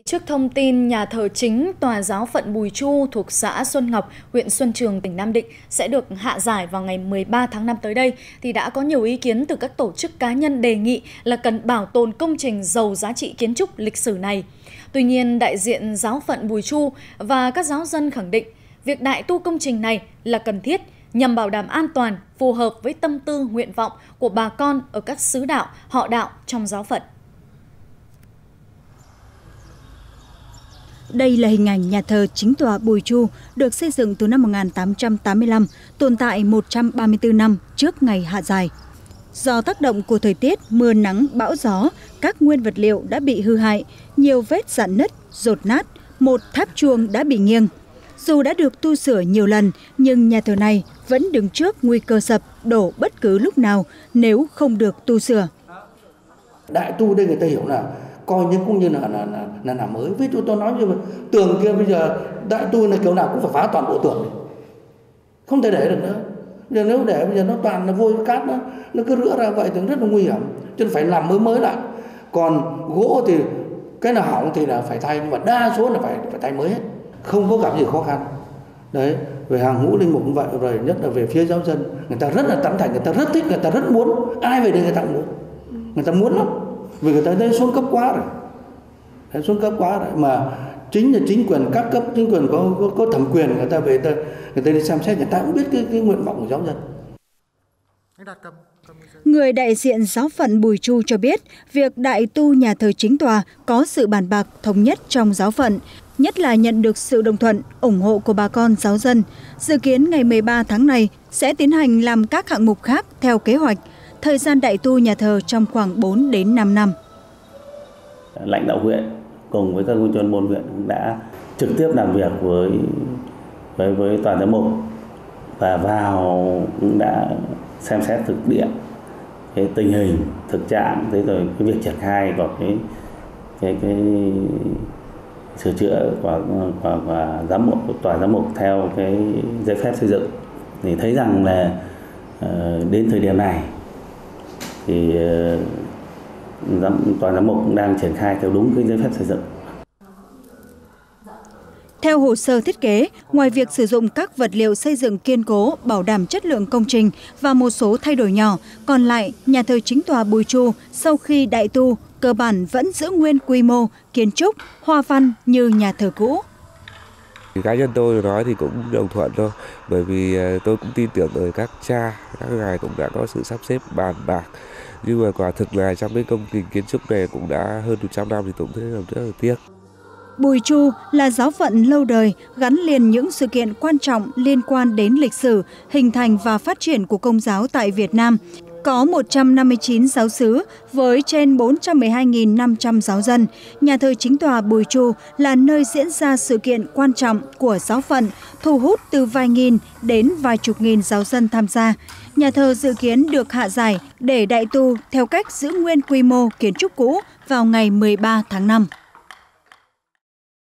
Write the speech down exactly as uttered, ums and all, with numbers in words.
Trước thông tin nhà thờ chính tòa giáo phận Bùi Chu thuộc xã Xuân Ngọc, huyện Xuân Trường, tỉnh Nam Định sẽ được hạ giải vào ngày mười ba tháng năm tới đây, thì đã có nhiều ý kiến từ các tổ chức cá nhân đề nghị là cần bảo tồn công trình giàu giá trị kiến trúc lịch sử này. Tuy nhiên, đại diện giáo phận Bùi Chu và các giáo dân khẳng định việc đại tu công trình này là cần thiết nhằm bảo đảm an toàn, phù hợp với tâm tư nguyện vọng của bà con ở các xứ đạo, họ đạo trong giáo phận. Đây là hình ảnh nhà thờ chính tòa Bùi Chu được xây dựng từ năm một nghìn tám trăm tám mươi lăm, tồn tại một trăm ba mươi tư năm trước ngày hạ giải. Do tác động của thời tiết, mưa nắng, bão gió, các nguyên vật liệu đã bị hư hại, nhiều vết rạn nứt, dột nát, một tháp chuông đã bị nghiêng. Dù đã được tu sửa nhiều lần, nhưng nhà thờ này vẫn đứng trước nguy cơ sập, đổ bất cứ lúc nào nếu không được tu sửa. Đại tu đây người ta hiểu là coi như cũng như là là là, là làm mới. Ví dụ tôi nói như tường kia bây giờ đại tu là kiểu nào cũng phải phá toàn bộ tường, không thể để được nữa. Giờ nếu để bây giờ nó toàn là vôi cát, nó nó cứ rửa ra vậy thì rất là nguy hiểm, cho nên phải làm mới mới lại. Còn gỗ thì cái nào hỏng thì là phải thay, nhưng mà đa số là phải phải thay mới hết, không có gặp gì khó khăn. Đấy, về hàng ngũ linh mục cũng vậy, rồi nhất là về phía giáo dân, người ta rất là tán thành, người ta rất thích, người ta rất muốn, ai về đây người ta cũng muốn, người ta muốn lắm, vì người ta thấy xuống cấp quá rồi, đấy, xuống cấp quá rồi, mà chính là chính quyền các cấp, chính quyền có có, có thẩm quyền, người ta về ta người ta đi xem xét, người ta cũng biết cái, cái nguyện vọng của giáo dân. Người đại diện giáo phận Bùi Chu cho biết, việc đại tu nhà thờ chính tòa có sự bàn bạc thống nhất trong giáo phận, nhất là nhận được sự đồng thuận, ủng hộ của bà con giáo dân. Dự kiến ngày mười ba tháng này sẽ tiến hành làm các hạng mục khác theo kế hoạch. Thời gian đại tu nhà thờ trong khoảng bốn đến năm năm. Lãnh đạo huyện cùng với các chuyên môn huyện đã trực tiếp làm việc với với với toàn giám mục và vào cũng đã xem xét thực địa cái tình hình thực trạng, thế rồi cái việc triển khai của cái cái cái sửa chữa của, của, của giám mục của tòa giám mục theo cái giấy phép xây dựng, thì thấy rằng là uh, đến thời điểm này thì uh, tòa giám mục cũng đang triển khai theo đúng cái giấy phép xây dựng. Theo hồ sơ thiết kế, ngoài việc sử dụng các vật liệu xây dựng kiên cố, bảo đảm chất lượng công trình và một số thay đổi nhỏ, còn lại, nhà thờ chính tòa Bùi Chu sau khi đại tu cơ bản vẫn giữ nguyên quy mô, kiến trúc, hoa văn như nhà thờ cũ. Cá nhân tôi nói thì cũng đồng thuận thôi, bởi vì tôi cũng tin tưởng ở các cha, các ngài cũng đã có sự sắp xếp bàn bạc. Nhưng mà quả thực là trong cái công trình kiến trúc này cũng đã hơn một trăm năm thì tôi cũng thấy rất là tiếc. Bùi Chu là giáo phận lâu đời, gắn liền những sự kiện quan trọng liên quan đến lịch sử, hình thành và phát triển của Công giáo tại Việt Nam. Có một trăm năm mươi chín giáo xứ với trên bốn trăm mười hai nghìn năm trăm giáo dân. Nhà thờ chính tòa Bùi Chu là nơi diễn ra sự kiện quan trọng của giáo phận, thu hút từ vài nghìn đến vài chục nghìn giáo dân tham gia. Nhà thờ dự kiến được hạ giải để đại tu theo cách giữ nguyên quy mô kiến trúc cũ vào ngày mười ba tháng năm.